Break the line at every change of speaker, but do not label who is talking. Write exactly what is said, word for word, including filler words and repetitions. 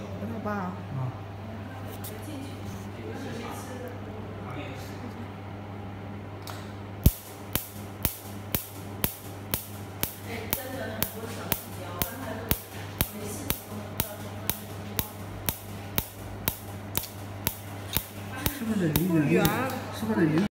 我老爸。
啊。是不是离远？是不是离？